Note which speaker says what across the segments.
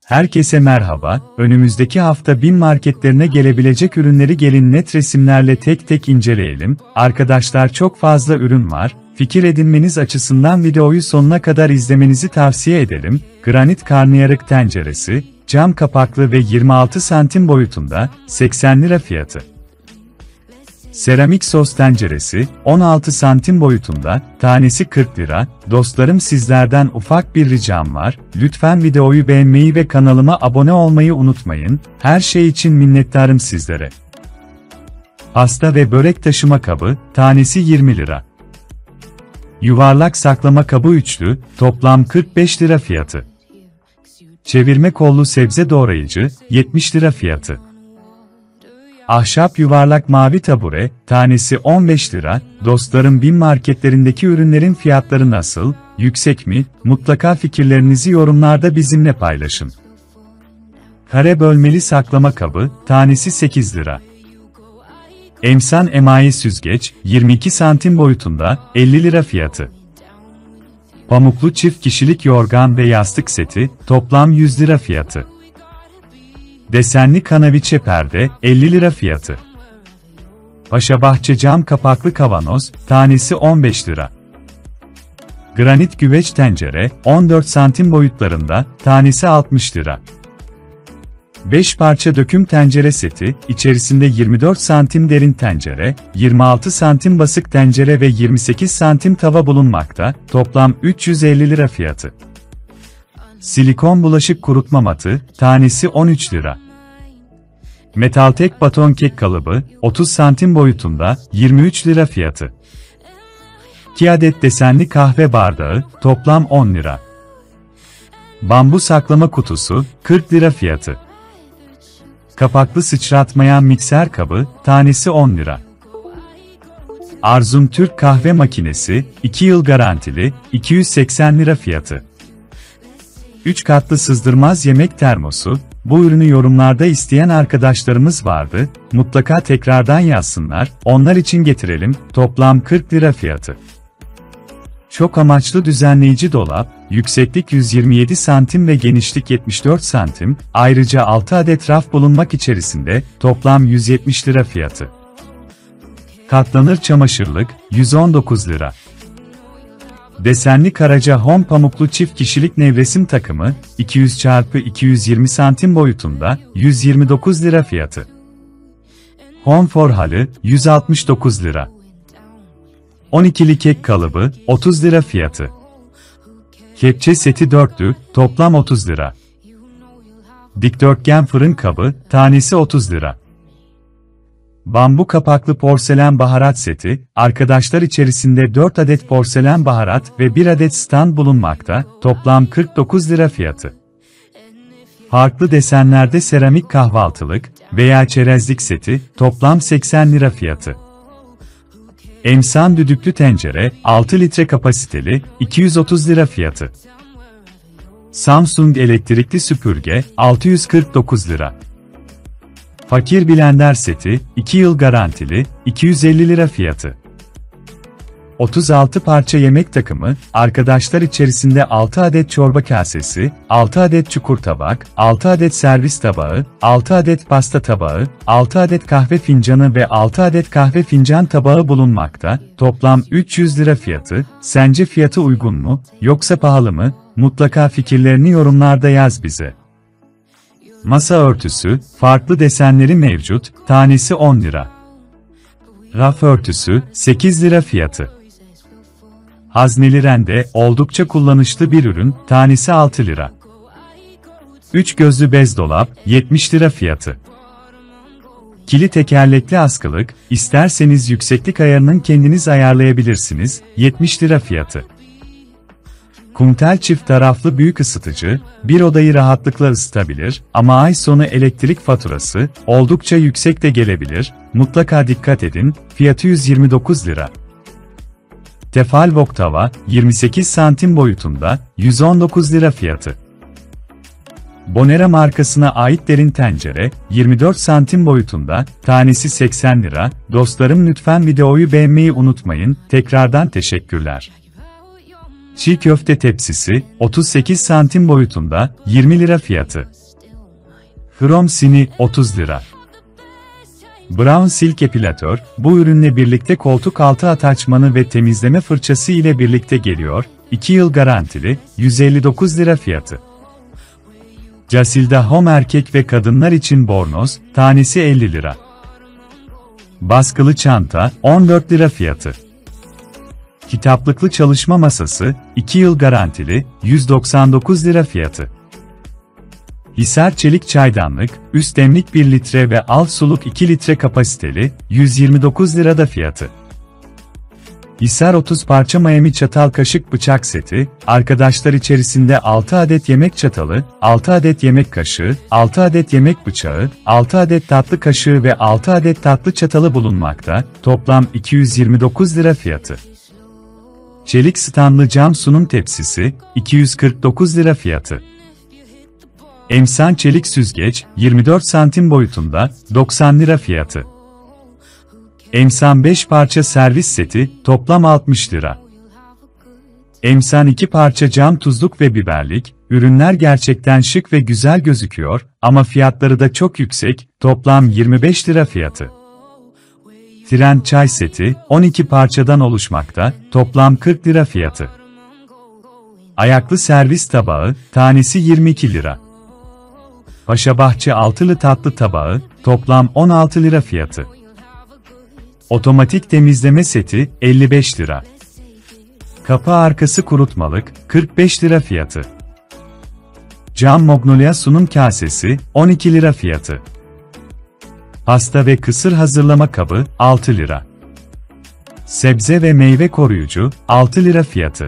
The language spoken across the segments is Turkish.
Speaker 1: Herkese merhaba, önümüzdeki hafta BİM marketlerine gelebilecek ürünleri gelin net resimlerle tek tek inceleyelim. Arkadaşlar çok fazla ürün var, fikir edinmeniz açısından videoyu sonuna kadar izlemenizi tavsiye ederim. Granit karnıyarık tenceresi, cam kapaklı ve 26 santim boyutunda, 80 lira fiyatı. Seramik sos tenceresi, 16 santim boyutunda, tanesi 40 lira. Dostlarım sizlerden ufak bir ricam var, lütfen videoyu beğenmeyi ve kanalıma abone olmayı unutmayın, her şey için minnettarım sizlere. Pasta ve börek taşıma kabı, tanesi 20 lira. Yuvarlak saklama kabı üçlü, toplam 45 lira fiyatı. Çevirme kollu sebze doğrayıcı, 70 lira fiyatı. Ahşap yuvarlak mavi tabure, tanesi 15 lira. Dostlarım BİM marketlerindeki ürünlerin fiyatları nasıl, yüksek mi? Mutlaka fikirlerinizi yorumlarda bizimle paylaşın. Kare bölmeli saklama kabı, tanesi 8 lira. Emsan emaye süzgeç, 22 santim boyutunda, 50 lira fiyatı. Pamuklu çift kişilik yorgan ve yastık seti, toplam 100 lira fiyatı. Desenli kanaviçe perde, 50 lira fiyatı. Paşabahçe cam kapaklı kavanoz, tanesi 15 lira. Granit güveç tencere, 14 santim boyutlarında, tanesi 60 lira. 5 parça döküm tencere seti, içerisinde 24 santim derin tencere, 26 santim basık tencere ve 28 santim tava bulunmakta, toplam 350 lira fiyatı. Silikon bulaşık kurutma matı, tanesi 13 lira. Metaltek baton kek kalıbı, 30 santim boyutunda, 23 lira fiyatı. 2 adet desenli kahve bardağı, toplam 10 lira. Bambu saklama kutusu, 40 lira fiyatı. Kapaklı sıçratmayan mikser kabı, tanesi 10 lira. Arzum Türk kahve makinesi, 2 yıl garantili, 280 lira fiyatı. 3 katlı sızdırmaz yemek termosu, bu ürünü yorumlarda isteyen arkadaşlarımız vardı, mutlaka tekrardan yazsınlar, onlar için getirelim, toplam 40 lira fiyatı. Çok amaçlı düzenleyici dolap, yükseklik 127 santim ve genişlik 74 santim, ayrıca 6 adet raf bulunmak içerisinde, toplam 170 lira fiyatı. Katlanır çamaşırlık, 119 lira. Desenli Karaca Home pamuklu çift kişilik nevresim takımı, 200 x 220 santim boyutunda, 129 lira fiyatı. Home halı, 169 lira. 12'li kek kalıbı, 30 lira fiyatı. Kepçe seti dörtlü, toplam 30 lira. Dikdörtgen fırın kabı, tanesi 30 lira. Bambu kapaklı porselen baharat seti, arkadaşlar içerisinde 4 adet porselen baharat ve 1 adet stand bulunmakta, toplam 49 lira fiyatı. Farklı desenlerde seramik kahvaltılık veya çerezlik seti, toplam 80 lira fiyatı. Emsan düdüklü tencere, 6 litre kapasiteli, 230 lira fiyatı. Samsung elektrikli süpürge, 649 lira. Fakir blender seti, 2 yıl garantili, 250 lira fiyatı. 36 parça yemek takımı, arkadaşlar içerisinde 6 adet çorba kasesi, 6 adet çukur tabak, 6 adet servis tabağı, 6 adet pasta tabağı, 6 adet kahve fincanı ve 6 adet kahve fincan tabağı bulunmakta, toplam 300 lira fiyatı. Sence fiyatı uygun mu, yoksa pahalı mı? Mutlaka fikirlerini yorumlarda yaz bize. Masa örtüsü, farklı desenleri mevcut, tanesi 10 lira. Raf örtüsü, 8 lira fiyatı. Hazneli rende, oldukça kullanışlı bir ürün, tanesi 6 lira. 3 gözlü bez dolap, 70 lira fiyatı. Kili tekerlekli askılık, isterseniz yükseklik ayarının kendiniz ayarlayabilirsiniz, 70 lira fiyatı. Kumtel çift taraflı büyük ısıtıcı, bir odayı rahatlıkla ısıtabilir ama ay sonu elektrik faturası oldukça yüksek de gelebilir, mutlaka dikkat edin, fiyatı 129 lira. Tefal wok tava, 28 santim boyutunda, 119 lira fiyatı. Bonera markasına ait derin tencere, 24 santim boyutunda, tanesi 80 lira, dostlarım lütfen videoyu beğenmeyi unutmayın, tekrardan teşekkürler. Çiğ köfte tepsisi, 38 santim boyutunda, 20 lira fiyatı. Krom Sini, 30 lira. Brown Silk Epilatör, bu ürünle birlikte koltuk altı ataçmanı ve temizleme fırçası ile birlikte geliyor, 2 yıl garantili, 159 lira fiyatı. Casilda Home erkek ve kadınlar için bornoz, tanesi 50 lira. Baskılı çanta, 14 lira fiyatı. Kitaplıklı çalışma masası, 2 yıl garantili, 199 lira fiyatı. Hisar Çelik Çaydanlık, üst demlik 1 litre ve alt suluk 2 litre kapasiteli, 129 lirada fiyatı. Hisar 30 parça Miami çatal kaşık bıçak seti, arkadaşlar içerisinde 6 adet yemek çatalı, 6 adet yemek kaşığı, 6 adet yemek bıçağı, 6 adet tatlı kaşığı ve 6 adet tatlı çatalı bulunmakta, toplam 229 lira fiyatı. Çelik standlı cam sunum tepsisi, 249 lira fiyatı. Emsan çelik süzgeç, 24 santim boyutunda, 90 lira fiyatı. Emsan 5 parça servis seti, toplam 60 lira. Emsan 2 parça cam tuzluk ve biberlik, ürünler gerçekten şık ve güzel gözüküyor, ama fiyatları da çok yüksek, toplam 25 lira fiyatı. Tren çay seti, 12 parçadan oluşmakta, toplam 40 lira fiyatı. Ayaklı servis tabağı, tanesi 22 lira. Paşabahçe altılı tatlı tabağı, toplam 16 lira fiyatı. Otomatik temizleme seti, 55 lira. Kapı arkası kurutmalık, 45 lira fiyatı. Cam Magnolia sunum kasesi, 12 lira fiyatı. Pasta ve kısır hazırlama kabı, 6 lira. Sebze ve meyve koruyucu, 6 lira fiyatı.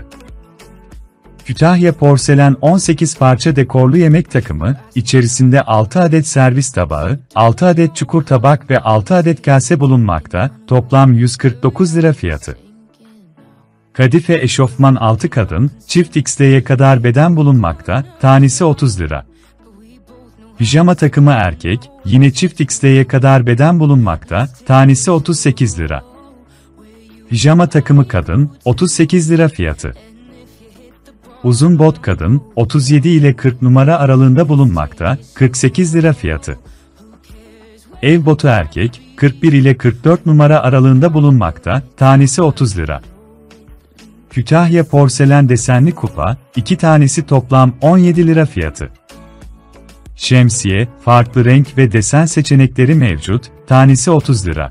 Speaker 1: Kütahya porselen 18 parça dekorlu yemek takımı, içerisinde 6 adet servis tabağı, 6 adet çukur tabak ve 6 adet kase bulunmakta, toplam 149 lira fiyatı. Kadife eşofman 6 kadın, çift XL'ye kadar beden bulunmakta, tanesi 30 lira. Pijama takımı erkek, yine çift XL'ye kadar beden bulunmakta, tanesi 38 lira. Pijama takımı kadın, 38 lira fiyatı. Uzun bot kadın, 37 ile 40 numara aralığında bulunmakta, 48 lira fiyatı. Ev botu erkek, 41 ile 44 numara aralığında bulunmakta, tanesi 30 lira. Kütahya porselen desenli kupa, 2 tanesi toplam 17 lira fiyatı. Şemsiye, farklı renk ve desen seçenekleri mevcut, tanesi 30 lira.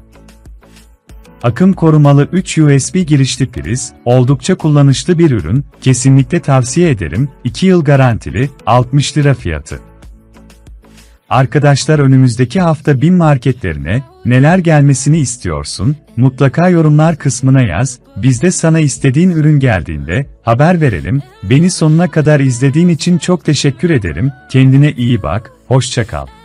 Speaker 1: Akım korumalı 3 USB girişli priz, oldukça kullanışlı bir ürün, kesinlikle tavsiye ederim, 2 yıl garantili, 60 lira fiyatı. Arkadaşlar önümüzdeki hafta BİM marketlerine, neler gelmesini istiyorsun, mutlaka yorumlar kısmına yaz, biz de sana istediğin ürün geldiğinde, haber verelim, beni sonuna kadar izlediğin için çok teşekkür ederim, kendine iyi bak, hoşça kal.